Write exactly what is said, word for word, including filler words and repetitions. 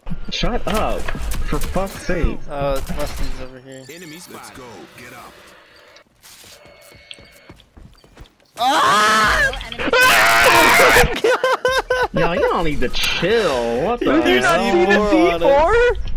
Shut up! For fuck's sake! Oh, Mustan's over here. Enemies, let's go. Get up. Ah! Yo, you don't need to chill. What the Did you hell? not see the D four?